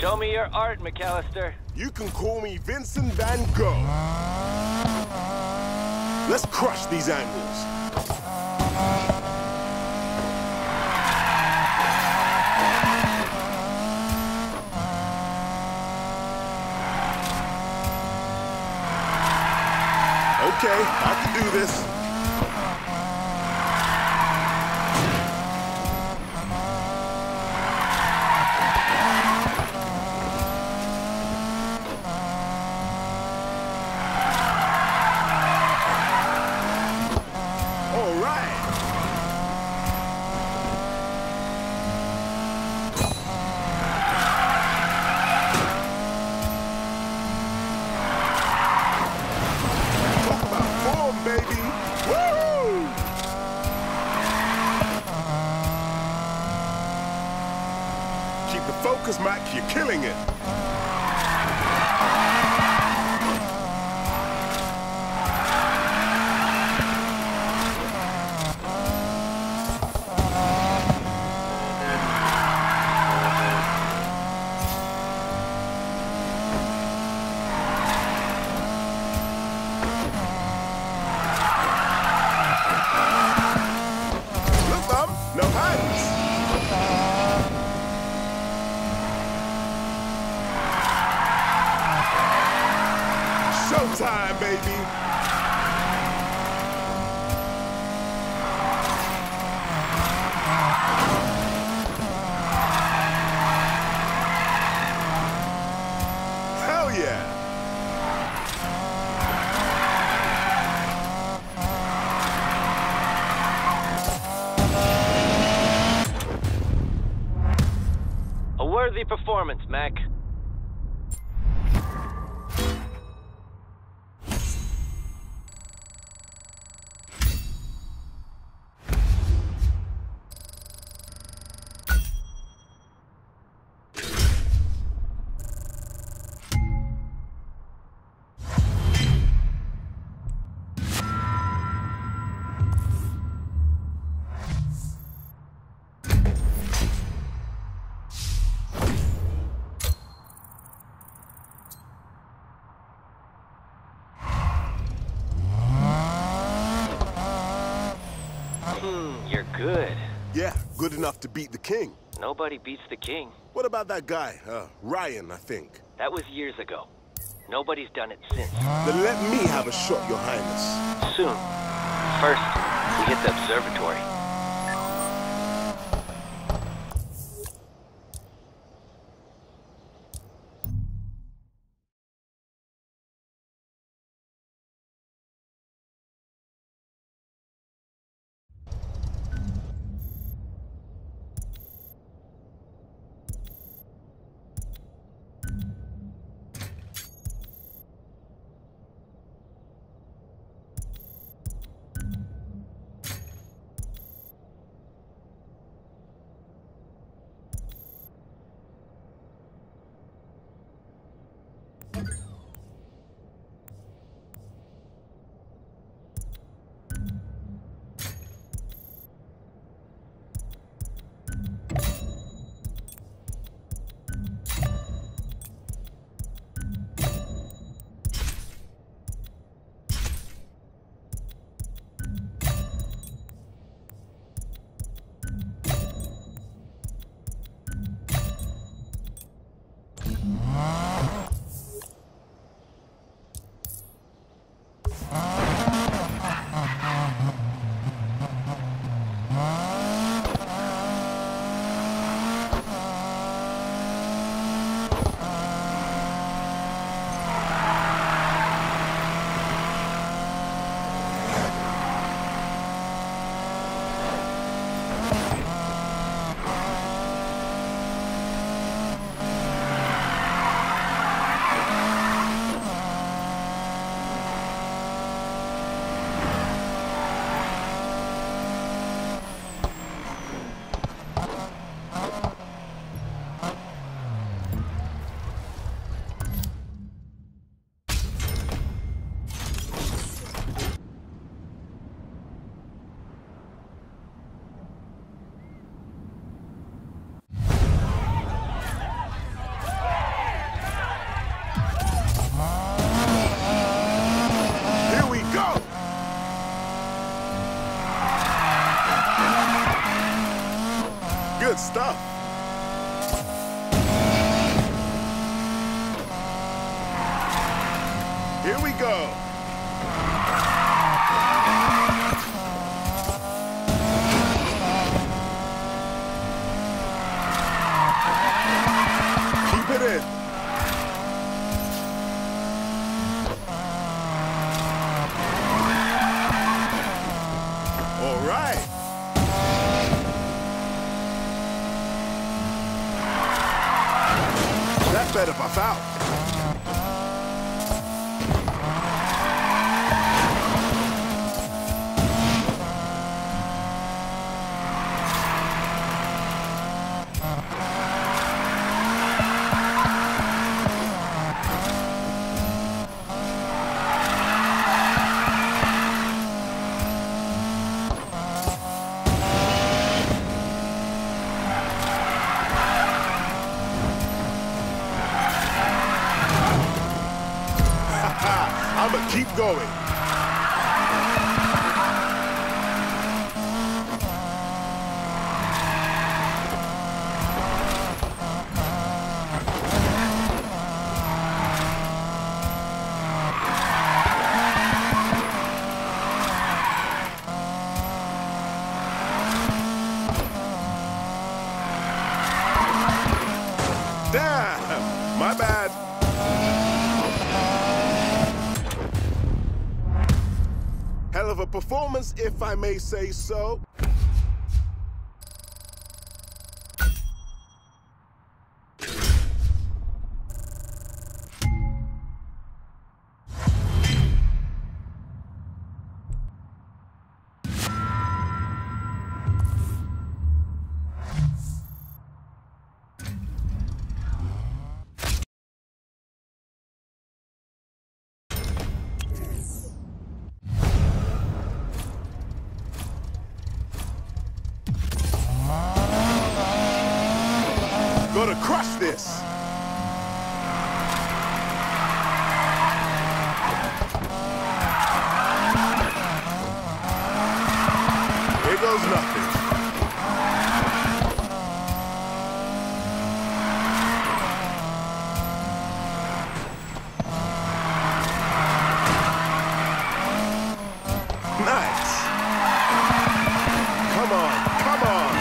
Show me your art, McAllister. You can call me Vincent Van Gogh. Let's crush these angles. Okay, I can do this. Focus, Mac, you're killing it. Look, Mom, no hands. Showtime, baby! Hell yeah! A worthy performance, Mac. You're good. Yeah, good enough to beat the king. Nobody beats the king. What about that guy? Ryan, I think. That was years ago. Nobody's done it since. Then let me have a shot, Your Highness. Soon. First, we hit the observatory. stuff. Here we go. Keep it in. All right. That better buff out. I'ma keep going. Damn, my bad. Hell of a performance, if I may say so. Gonna crush this. Here goes nothing. Nice. Come on, come on.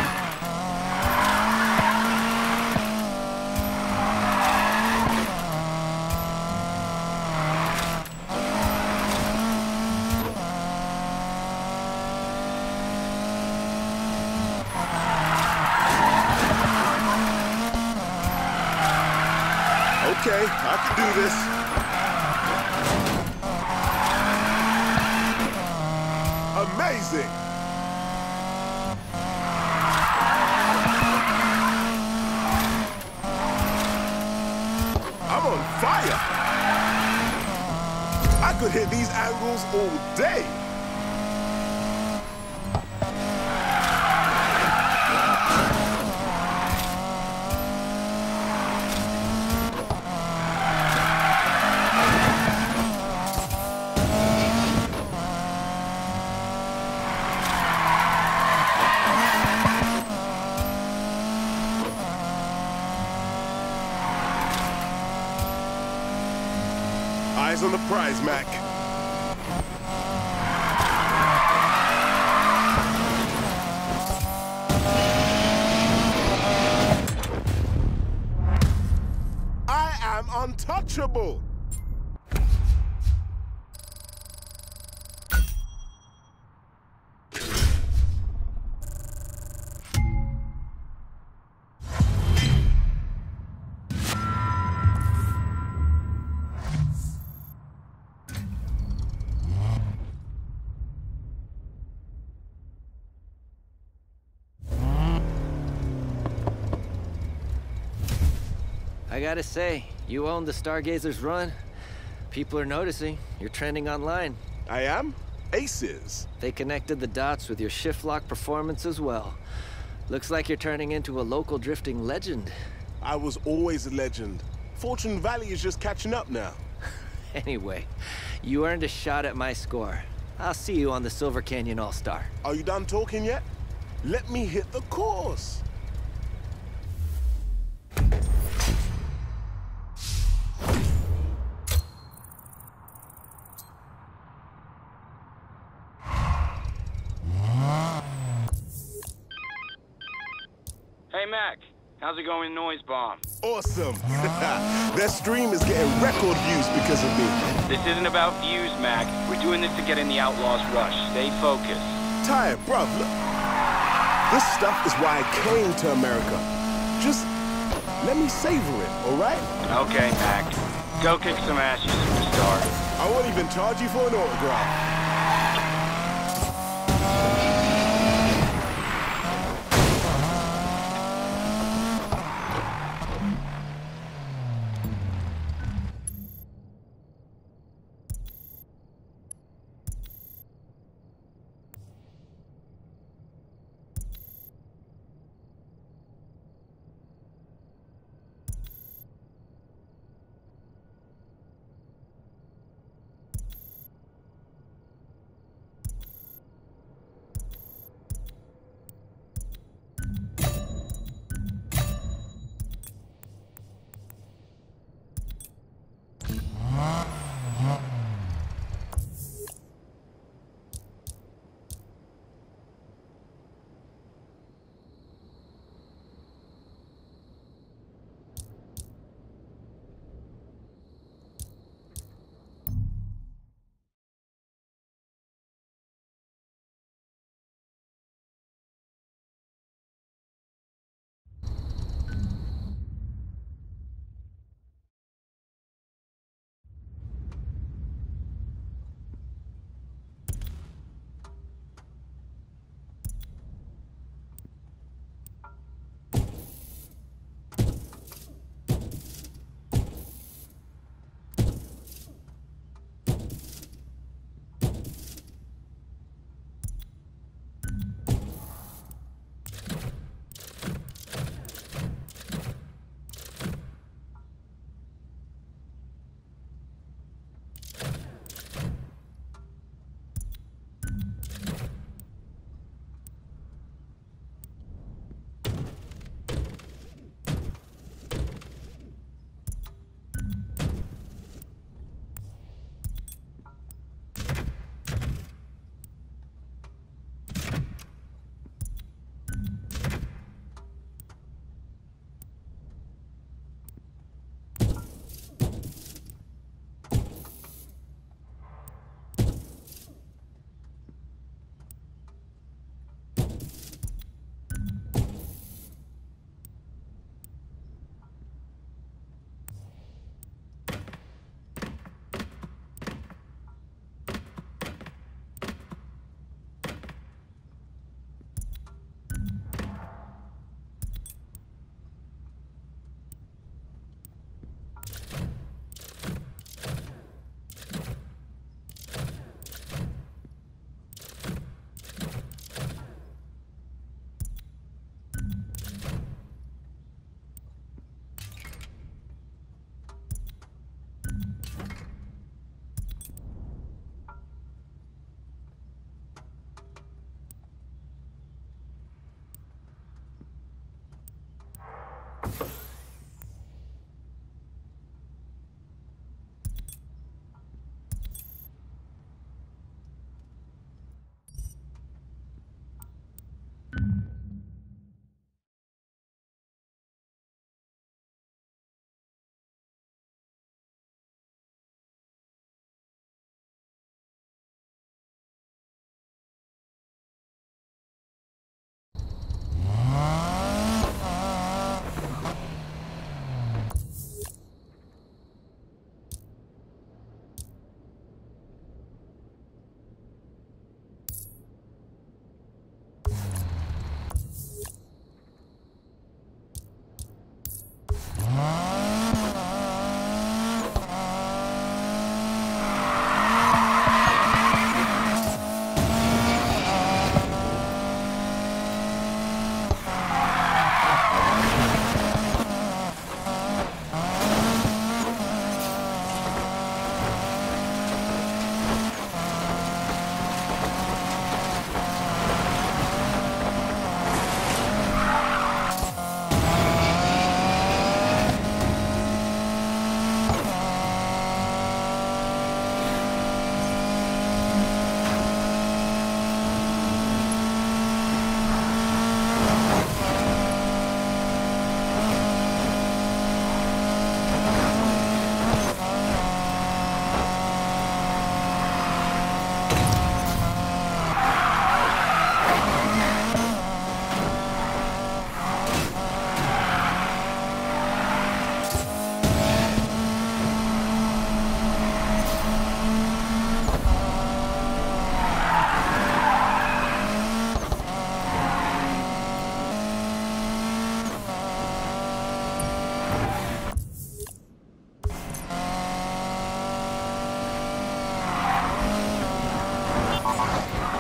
Okay, I can do this. Amazing! I'm on fire! I could hit these angles all day. Eyes on the prize, Mac. I am untouchable. I gotta say, you own the Stargazer's run. People are noticing. You're trending online. I am? Aces. They connected the dots with your shift lock performance as well. Looks like you're turning into a local drifting legend. I was always a legend. Fortune Valley is just catching up now. Anyway, you earned a shot at my score. I'll see you on the Silver Canyon All-Star. Are you done talking yet? Let me hit the course. Hey, Mac. How's it going, Noise Bomb? Awesome. Their stream is getting record views because of me. This isn't about views, Mac. We're doing this to get in the Outlaws' rush. Stay focused. Ty, bruv, look. This stuff is why I came to America. Just let me savor it, all right? Okay, Mac. Go kick some ass, you superstar. I won't even charge you for an autograph.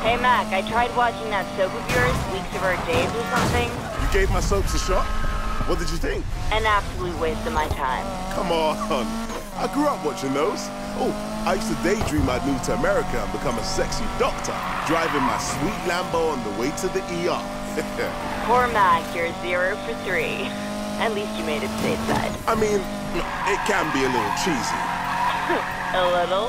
Hey, Mac, I tried watching that soap of yours, Weeks of Our Days or something. You gave my soaps a shot? What did you think? An absolute waste of my time. Come on. I grew up watching those. Oh, I used to daydream I'd move to America and become a sexy doctor, driving my sweet Lambo on the way to the ER. Poor Mac, you're 0 for 3. At least you made it stateside. I mean, it can be a little cheesy. A little?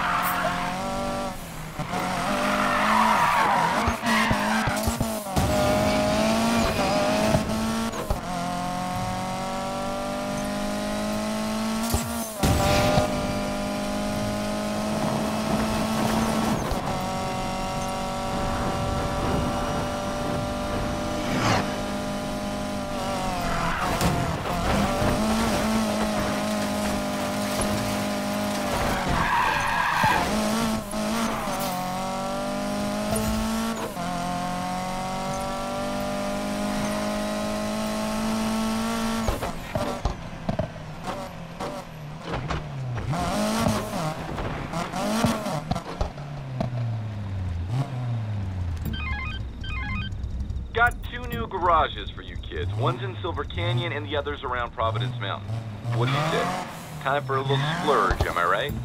Got 2 new garages for you kids. One's in Silver Canyon and the other's around Providence Mountain. What do you say? Time for a little splurge, am I right?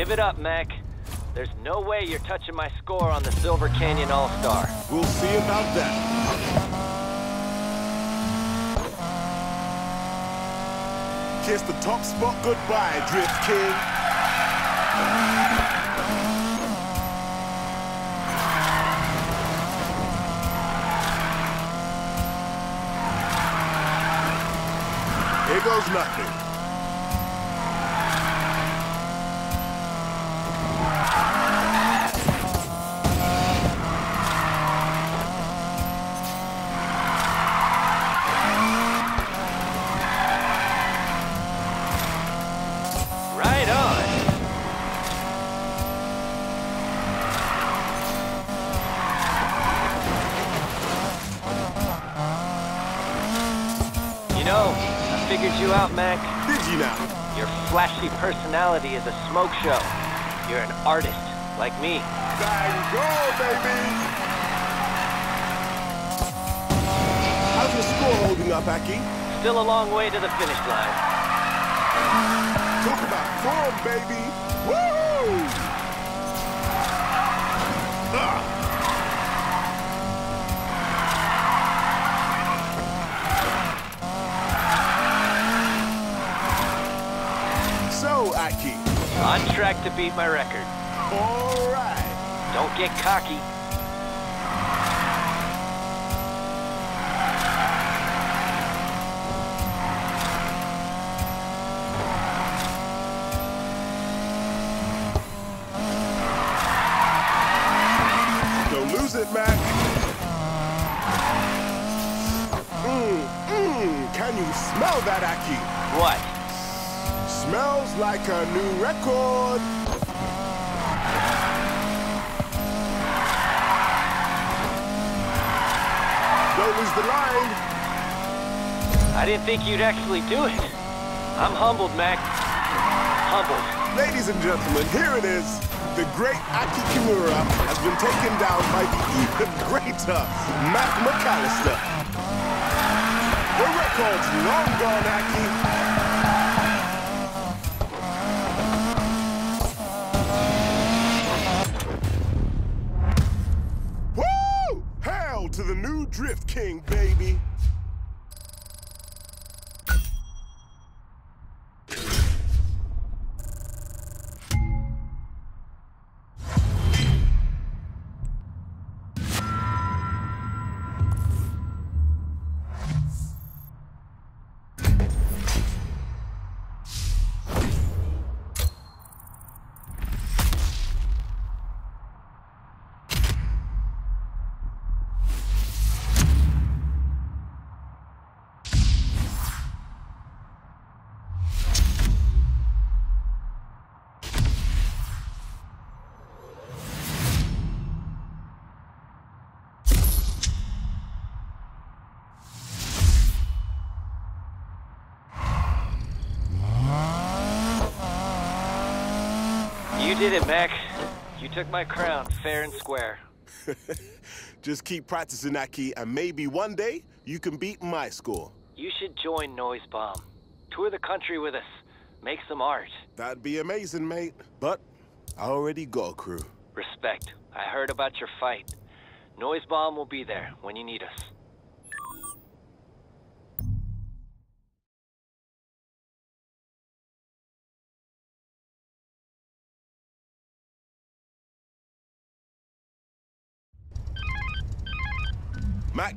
Give it up, Mac. There's no way you're touching my score on the Silver Canyon All-Star. We'll see about that. Kiss the top spot goodbye, Drift King. Here goes nothing. Right on. You know, I figured you out, Mac. Did you now? Your flashy personality is a smoke show. You're an artist, like me. Bang, go, baby! How's your score holding up, Aki? Still a long way to the finish line. Talk about form, baby! Woo! So, Aki. On track to beat my record. All right. Don't get cocky. Don't lose it, Mac. Can you smell that, Aki? What? Smells like a new record. Don't lose the line. I didn't think you'd actually do it. I'm humbled, Mac. Humbled. Ladies and gentlemen, here it is. The great Aki Kimura has been taken down by the even greater Mac McAllister. The record's long gone, Aki. To the new Drift King, baby. You did it, Mac. You took my crown fair and square. Just keep practicing, Aki, and maybe one day you can beat my score. You should join Noise Bomb. Tour the country with us. Make some art. That'd be amazing, mate. But I already got a crew. Respect. I heard about your fight. Noise Bomb will be there when you need us. Mac.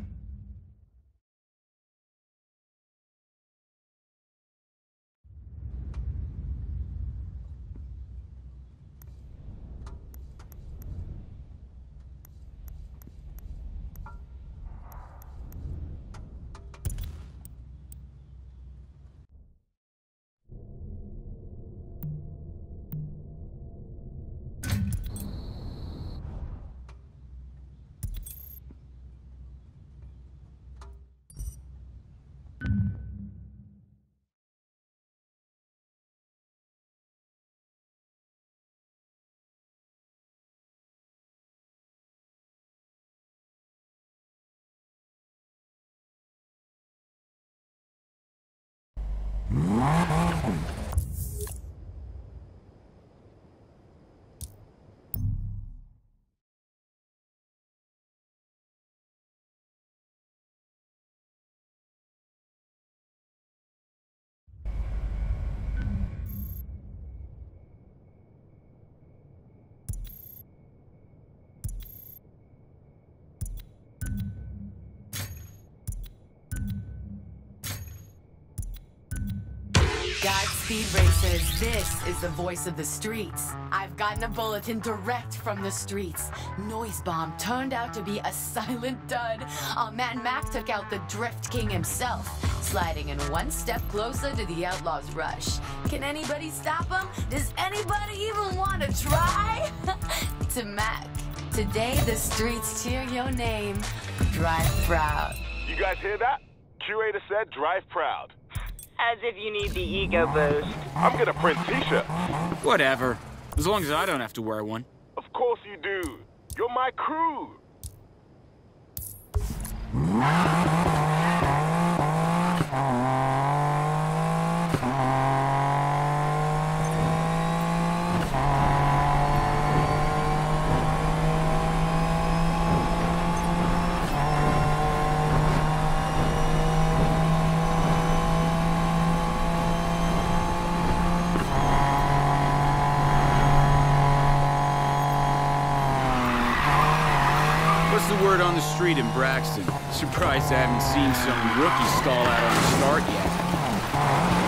Godspeed racers, this is the voice of the streets. I've gotten a bulletin direct from the streets. Noise bomb turned out to be a silent dud. Our man Mac took out the Drift King himself, sliding in one step closer to the Outlaws' rush. Can anybody stop him? Does anybody even want to try? To Mac, today the streets cheer your name. Drive proud. You guys hear that? Curator said drive proud. As if you need the ego boost. I'm gonna print t-shirts. Whatever. As long as I don't have to wear one. Of course you do. You're my crew. What's the word on the street in Braxton? Surprised I haven't seen some rookie stall out on the start yet.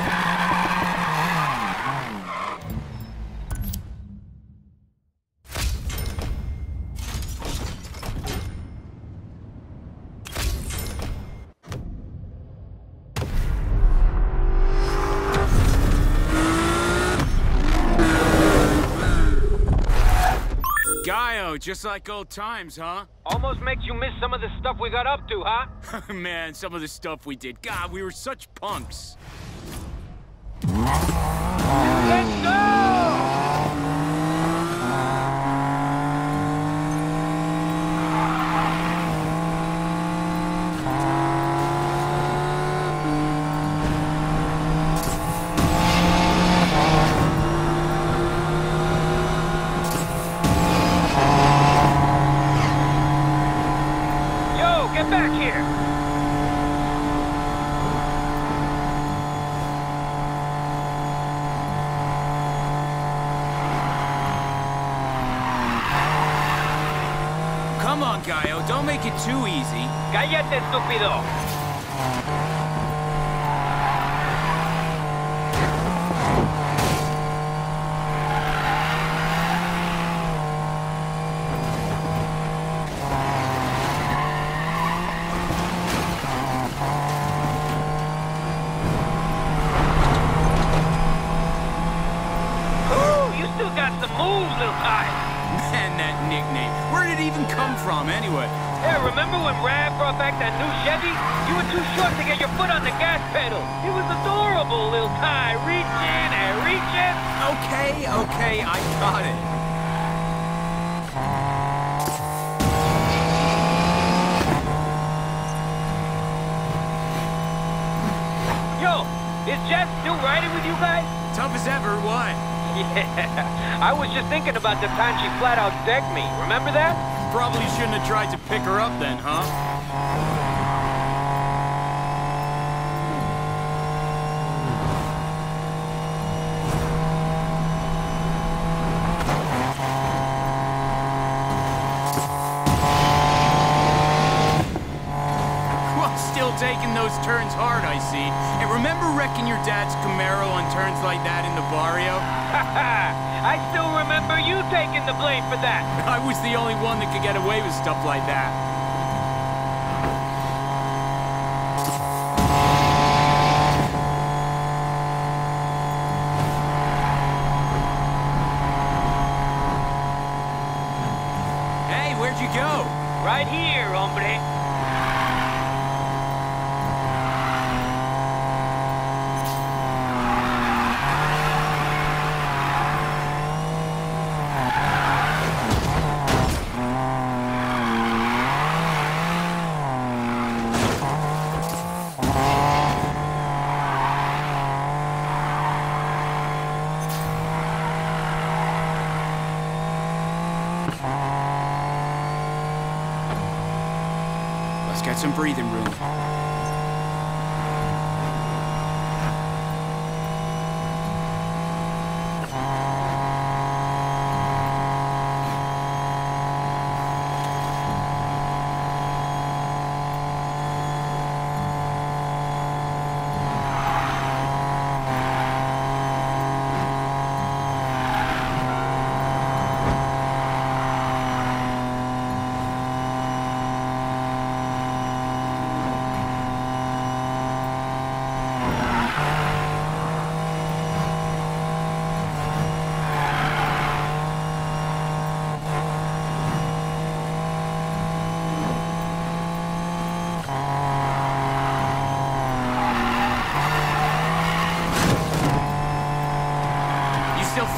Just like old times, huh? Almost makes you miss some of the stuff we got up to, huh? Man, some of the stuff we did. God, we were such punks. Let's go! Get back here! Come on, Gallo, don't make it too easy. ¡Cállate, estúpido! Anyway. Hey, remember when Rab brought back that new Chevy? You were too short to get your foot on the gas pedal. It was adorable, little Ty. Reaching and reaching. Okay, I got it. Yo, is Jess still riding with you guys? Tough as ever, what? Yeah, I was just thinking about the time she flat out decked me. Remember that? Probably shouldn't have tried to pick her up then, huh? Well, still taking those turns hard, I see. And remember wrecking your dad's Camaro on turns like that in the barrio? I still remember you taking the blame for that. I was the only one that could get away with stuff like that. Hey, where'd you go? Right here, hombre. Get some breathing room.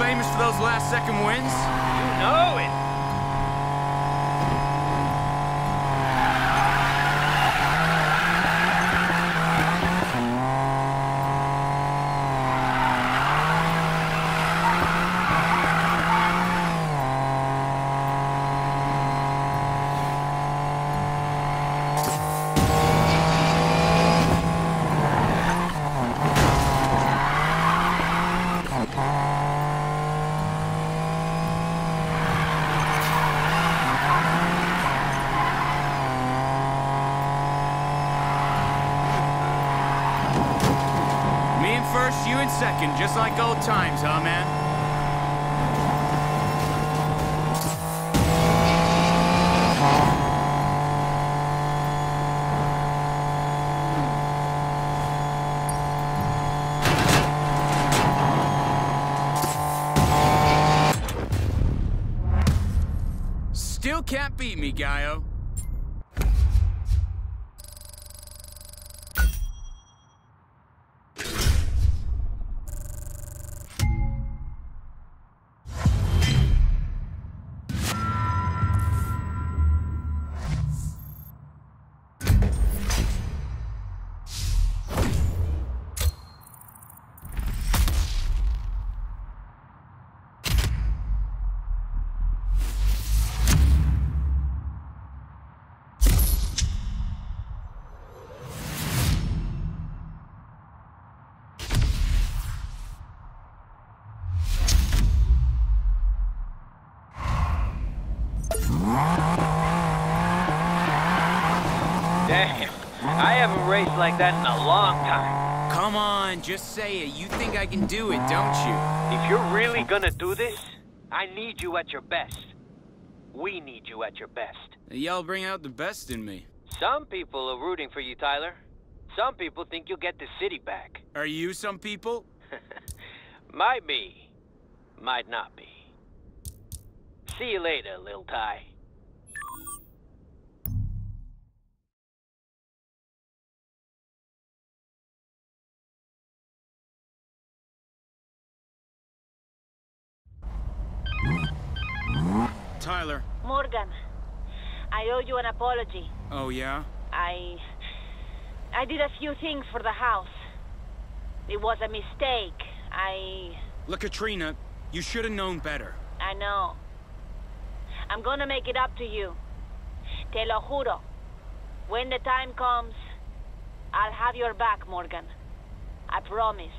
famous for those last-second wins? You know it. First, you in second, just like old times, huh, man? Still can't beat me, Gaio. Damn, I haven't raced like that in a long time. Come on, just say it. You think I can do it, don't you? If you're really gonna do this, I need you at your best. We need you at your best. Y'all bring out the best in me. Some people are rooting for you, Tyler. Some people think you'll get the city back. Are you some people? Might be. Might not be. See you later, Lil Ty. Tyler. Morgan, I owe you an apology. Oh, yeah? I did a few things for the house. It was a mistake. Look, Katrina, you should have known better. I know. I'm gonna make it up to you. Te lo juro. When the time comes, I'll have your back, Morgan. I promise.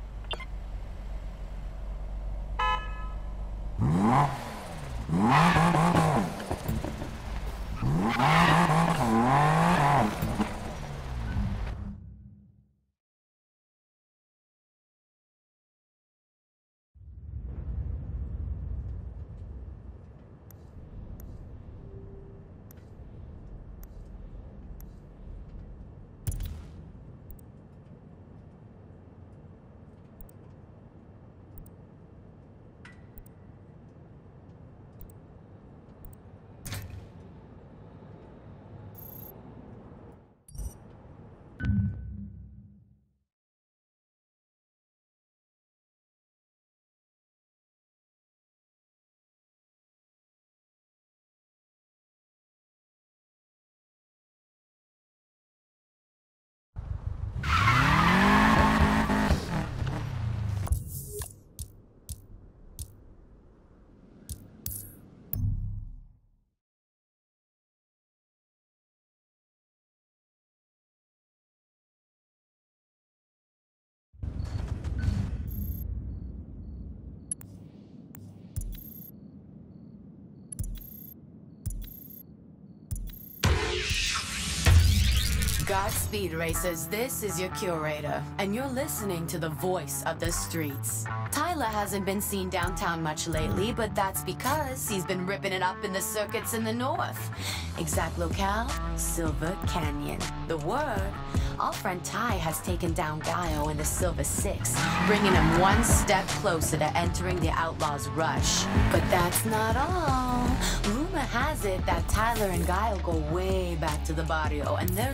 Godspeed, racers. This is your curator, and you're listening to the voice of the streets. Tyler hasn't been seen downtown much lately, but that's because he's been ripping it up in the circuits in the north. Exact locale, Silver Canyon. The word, our friend Ty has taken down Gaio in the Silver Six, bringing him one step closer to entering the Outlaws' rush. But that's not all. Rumor has it that Tyler and Gaio go way back to the barrio, and their little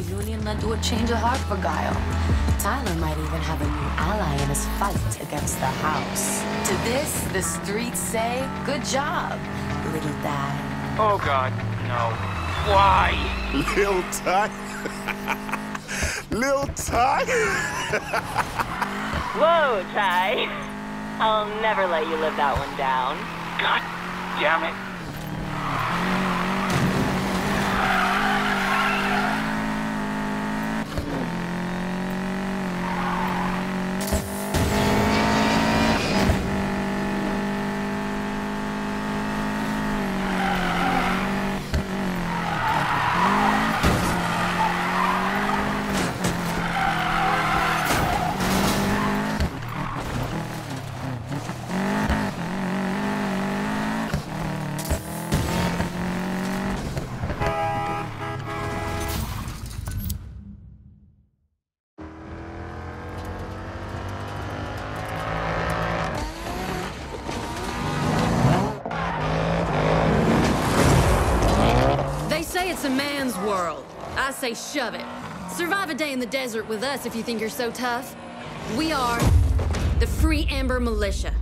Union led to a change of heart for Guile. Tyler might even have a new ally in his fight against the house. To this, the streets say, good job, little Ty. Oh, God, no. Why? Lil Ty? Lil Ty? Whoa, Ty. I'll never let you live that one down. God damn it. It's a man's world. I say shove it. Survive a day in the desert with us if you think you're so tough. We are the Free Amber Militia.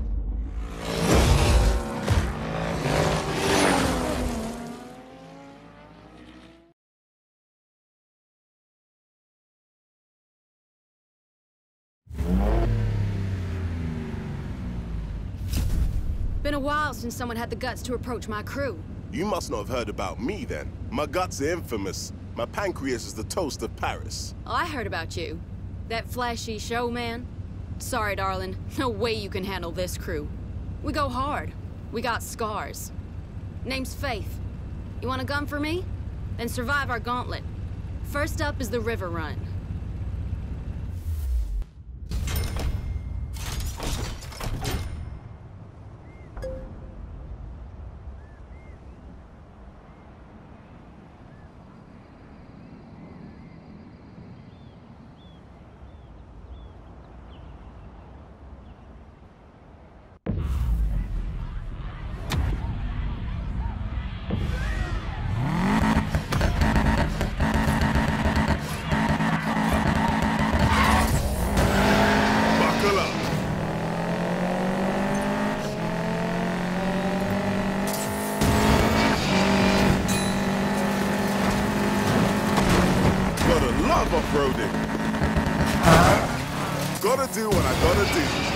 Been a while since someone had the guts to approach my crew. You must not have heard about me then. My guts are infamous. My pancreas is the toast of Paris. Oh, I heard about you. That flashy showman. Sorry, darling. No way you can handle this crew. We go hard. We got scars. Name's Faith. You want a gun for me? Then survive our gauntlet. First up is the river run. Off-roading. Gotta do what I gotta do.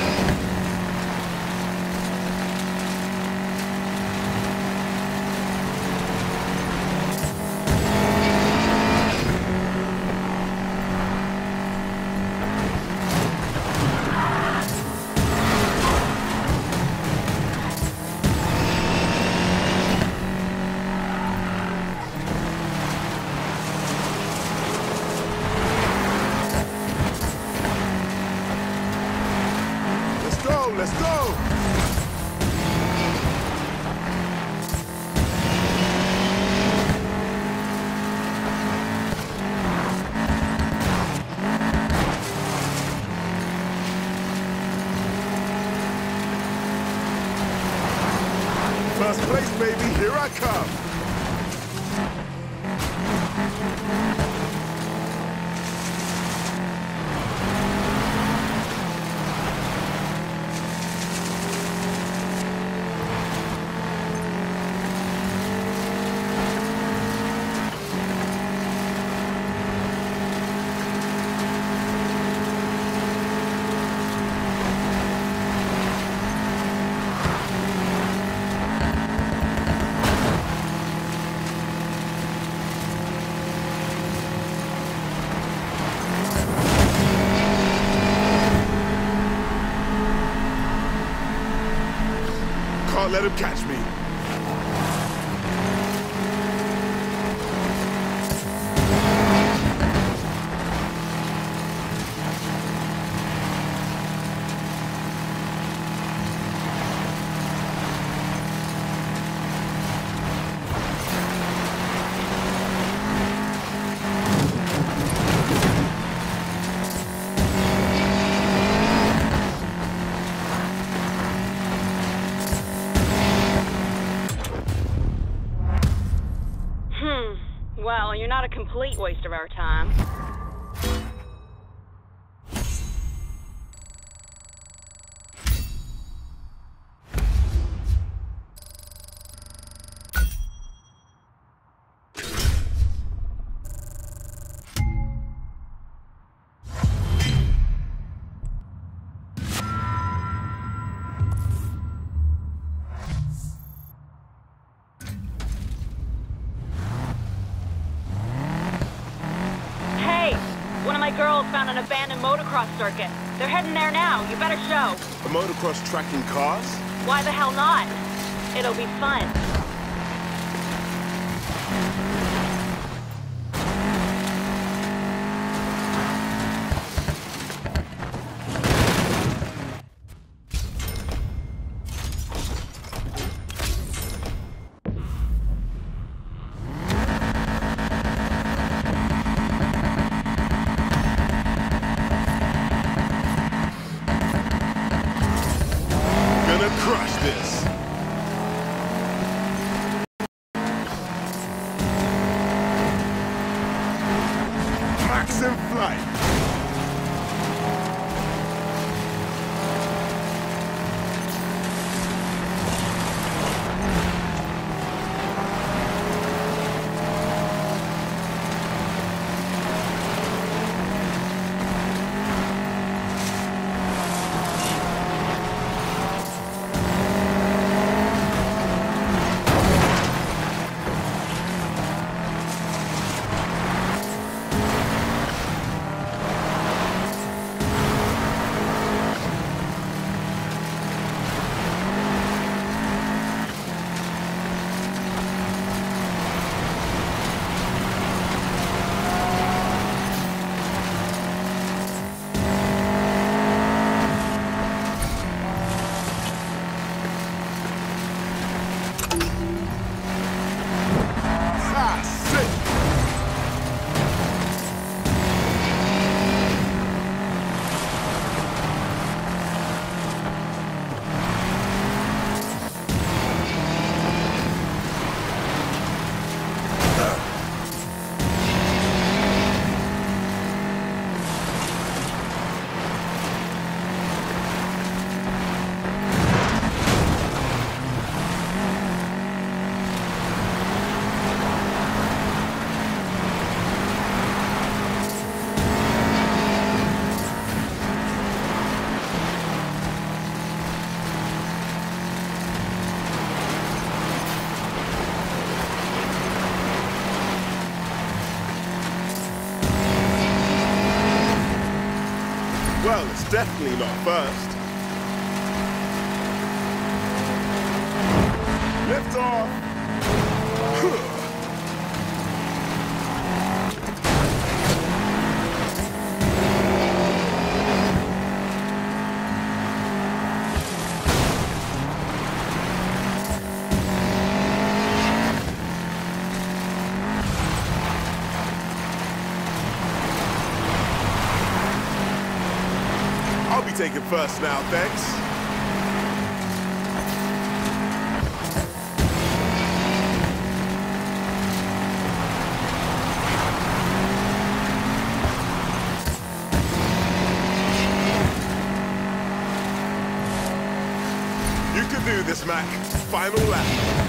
Let's go! First place, baby, here I come. Can't let him catch me. Well, you're not a complete waste of our time. Girls found an abandoned motocross circuit. They're heading there now. You better show. A motocross tracking cars? Why the hell not? It'll be fun. Crush this. Max in flight. Well, it's definitely not first. Lift off. I'll be taking first now, thanks. You can do this, Mac. Final lap.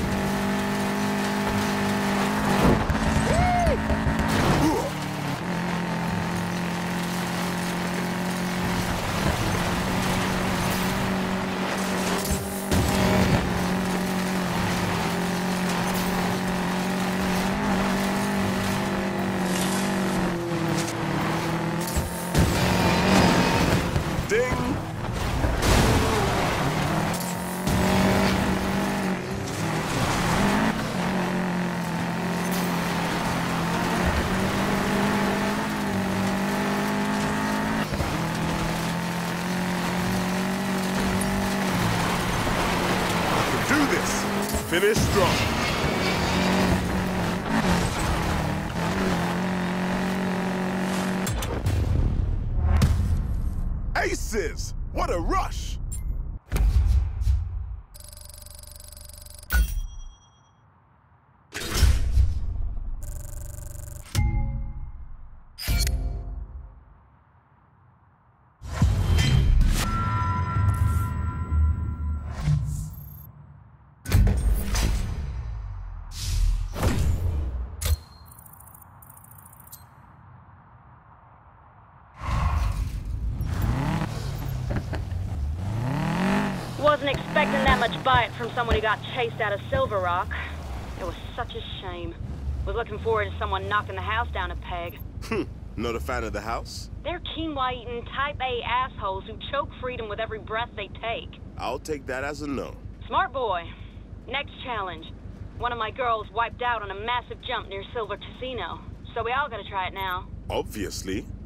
Do this. Finish strong. Aces! What a rush! expecting that much bite from someone who got chased out of Silver Rock. It was such a shame. Was looking forward to someone knocking the house down a peg. Not a fan of the house? They're quinoa-eating type A assholes who choke freedom with every breath they take. I'll take that as a no. Smart boy. Next challenge. One of my girls wiped out on a massive jump near Silver Casino. So we all gotta try it now. Obviously.